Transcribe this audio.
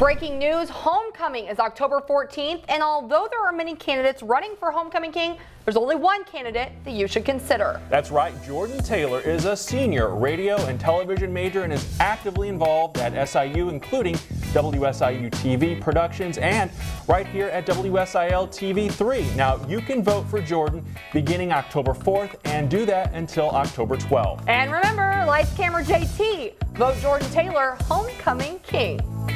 Breaking news, homecoming is October 14th, and although there are many candidates running for homecoming king, there's only one candidate that you should consider. That's right, Jordan Taylor is a senior radio and television major and is actively involved at SIU, including WSIU TV productions and right here at WSIL TV 3. Now, you can vote for Jordan beginning October 4th and do that until October 12th. And remember, lights, camera, JT, vote Jordan Taylor homecoming king.